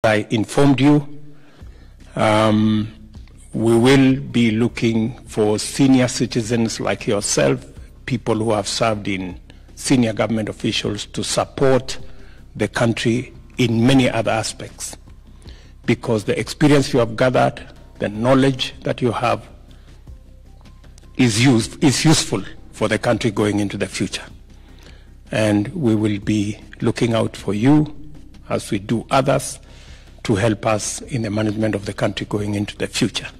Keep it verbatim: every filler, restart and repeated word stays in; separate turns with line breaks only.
I informed you, um, we will be looking for senior citizens like yourself, people who have served in senior government officials, to support the country in many other aspects, because the experience you have gathered, the knowledge that you have is, used, is useful for the country going into the future. And we will be looking out for you, as we do others, to help us in the management of the country going into the future.